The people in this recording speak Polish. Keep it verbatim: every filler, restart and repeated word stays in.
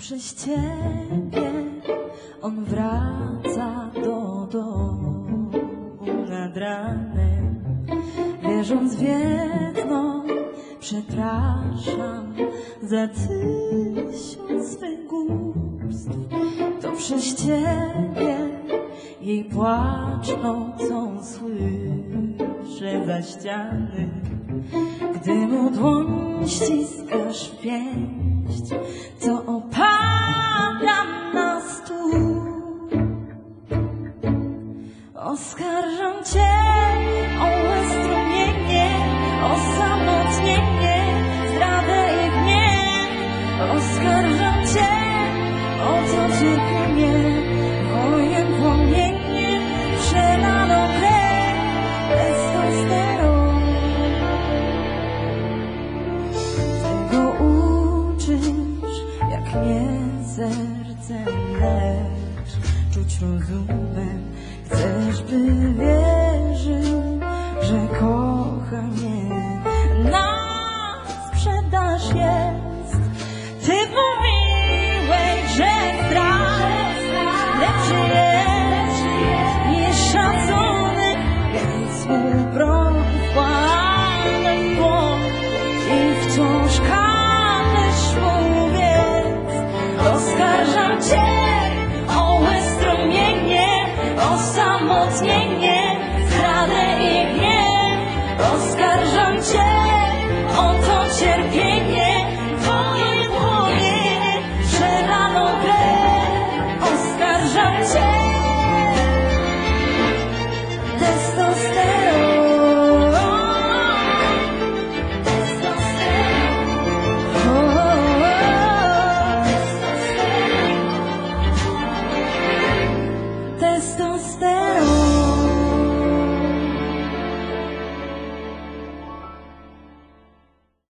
Przez ciebie on wraca do domu nad ranem, wierząc w jedno, przepraszam za tysiąc swych głupstw. To przez ciebie jej płacz nocą słyszę za ściany, gdy mu dłoń ściskasz w pięść, co opada na stół. Oskarżam cię o łez strumienie, o samotnienie, zdradę i gniew. Oskarżam cię o to cierpienie, wojen płomienie, przelaną krew, testosteron. Tego uczysz, jak nie sercem, lecz czuć rozumem. Chcesz, by wierzył, że kocha mnie, na sprzedaż jest. Ty mówiłeś, że strach lepszy jest niż szacunek, więc współpracujesz w błąd i wciąż każesz mu biec. Oskarżam cię o łez strumienie, o samotnienie,